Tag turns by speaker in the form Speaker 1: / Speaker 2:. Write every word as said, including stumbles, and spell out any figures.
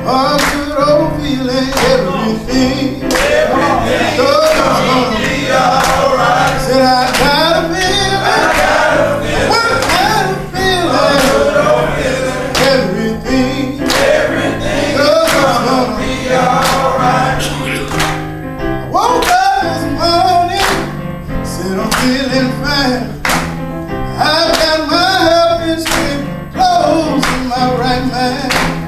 Speaker 1: Oh, good old feeling, everything. Everything gonna be alright. Said I got a feeling. I got a feeling. What kind of feeling? Good old feeling. Everything. Everything gonna be alright. I woke up this morning, said I'm feeling fine. I've got my helping strength, clothes in my right mind.